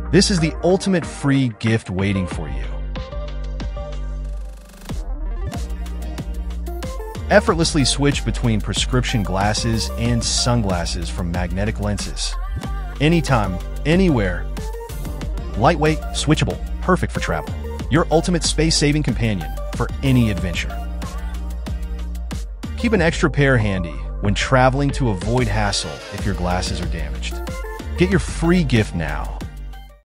This is the ultimate free gift waiting for you. Effortlessly switch between prescription glasses and sunglasses from Magnetic Lenses. Anytime, anywhere. Lightweight, switchable, perfect for travel. Your ultimate space-saving companion for any adventure. Keep an extra pair handy when traveling to avoid hassle if your glasses are damaged. Get your free gift now